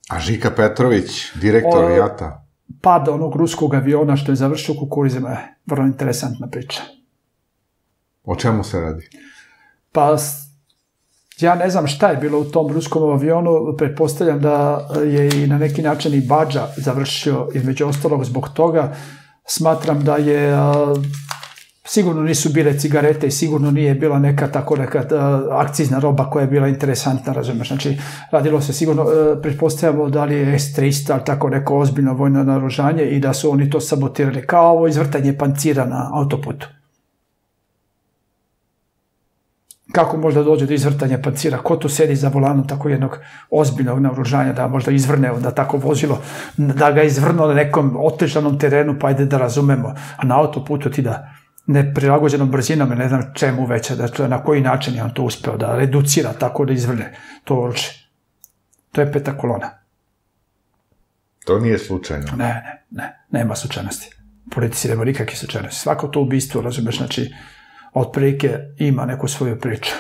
A Žika Petrović, direktor JAT-a? Pada onog ruskog aviona što je završio u kukurizima je vrlo interesantna priča. O čemu se radi? Pa, ja ne znam šta je bilo u tom ruskom avionu, pretpostavljam da je i na neki način i Badža završio između ostalog zbog toga. Smatram da je, sigurno nisu bile cigarete i sigurno nije bila neka akcizna roba koja je bila interesantna, razumiješ. Znači, radilo se sigurno, pretpostavljamo da li je S-300 ali tako neko ozbiljno vojno naoružanje i da su oni to sabotirali kao ovo izvrtanje pancira na autoputu. Kako možda dođe do izvrtanja pancira? Ko tu sedi za volanom tako jednog ozbiljnog naoružanja da možda izvrne onda tako vozilo, da ga izvrnu na nekom otežanom terenu, pa ajde da razumemo, a na autoputu ti da neprilagođenom brzinom, ne znam čemu već, na koji način je on to uspeo da reducira tako da izvrne to oružje. To je peta kolona. To nije slučajno. Nema slučajnosti. U politici nema nikakve slučajnosti. Svako to ubistvo, razumeš, znači, otprilike ima neku svoju priču.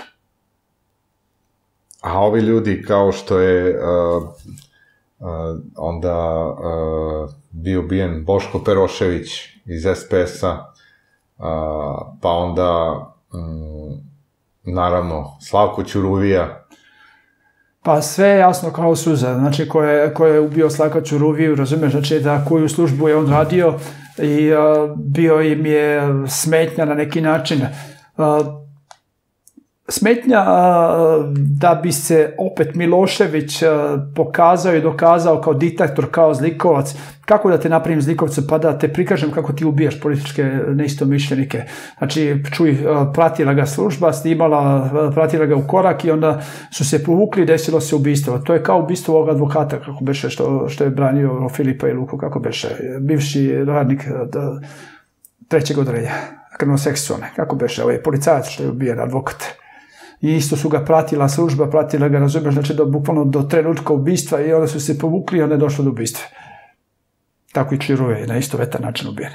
A ovi ljudi kao što je onda bio ubijen Boško Perošević iz SPS-a, pa onda naravno Slavko Ćuruvija. Pa sve je jasno kao suza, znači ko je ubio Slavka Ćuruviju, razumiješ, znači da koju službu je on radio i bio im je smetnja na neki način. Smetnja da bi se opet Milošević pokazao i dokazao kao diktator, kao zlikovac. Kako da te napravim zlikovca pa da te prikažem kako ti ubijaš političke neistomišljenike. Znači, čuj, pratila ga služba, snimala, pratila ga u korak i onda su se povukli i desilo se ubistvo. To je kao ubistvo ovog advokata, kako beše, što je branio Filipa i Luku, kako beše, bivši radnik trećeg određa, krvnoseksualne, kako beše, ovaj policajac što je ubijen, advokat. I isto su ga pratila služba, pratila ga, razumiješ, znači bukvalno do trenutka ubistva i onda su se povukli i onda je došlo do ubistva. Tako i Ćuruvija je na istovetan način ubijen.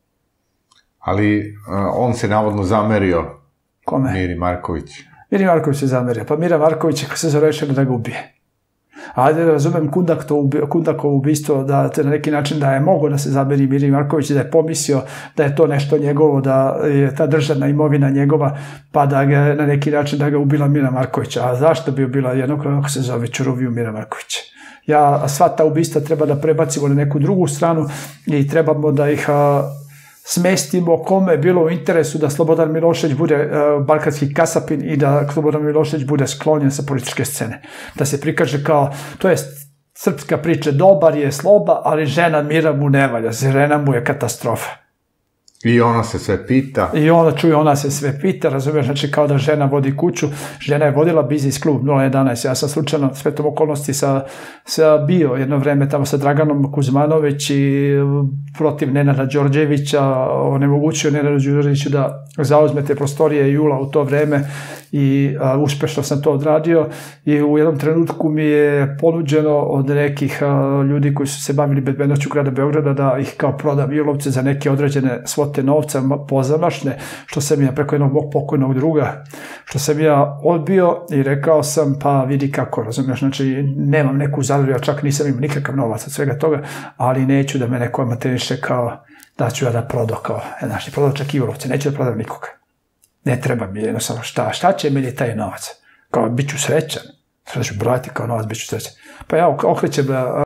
Ali on se navodno zamerio. Kome? Miri Marković. Miri Marković se zamerio. Pa Mira Marković je se zarešeno da ga ubije. A da razumem Kundakovo ubistvo, da na neki način da je mogo da se zameri Miri Marković i da je pomislio da je to nešto njegovo, da je ta državna imovina njegova, pa da ga na neki način da ga ubila Mira Marković. A zašto bi ubila jednog kako se zove Ćuruviju Mira Marković? Sva ta ubistva treba da prebacimo na neku drugu stranu i trebamo da ih smestimo kome je bilo u interesu da Slobodan Milošević bude balkanski kasapin i da Slobodan Milošević bude sklonjen sa političke scene. Da se prikaže kao, to je srpska priča, dobar je Sloba, ali žena Mira mu ne valja, žena mu je katastrofa. I ona se sve pita. I ona se sve pita, razumiješ, znači kao da žena vodi kuću, žena je vodila biznis klub 011, ja sam slučajno svetom okolnosti bio jedno vreme tamo sa Draganom Kuzmanović i protiv Nenada Đorđevića, onemogućio Nenada Đorđeviću da zauzme te prostorije Jula u to vreme i uspešno sam to odradio i u jednom trenutku mi je ponuđeno od nekih ljudi koji su se bavili bezbednošću grada Beograda da ih kao prodam Julovce za neke određene svote novca pozamašne, što sam ja preko jednog mog pokojnog druga, što sam ja odbio i rekao sam pa vidi kako, razumiješ, znači nemam neku zadrugu, ja čak nisam imao nikakav novac od svega toga, ali neću da me neko amateriše kao da ću ja da prodao kao, znači prodao čak i Julovce, neću da prodam nikoga. Ne treba mi jednostavno šta će meni taj novac? Kao, bit ću srećan. Sada ću brati kao novac, bit ću srećan. Pa ja okrećem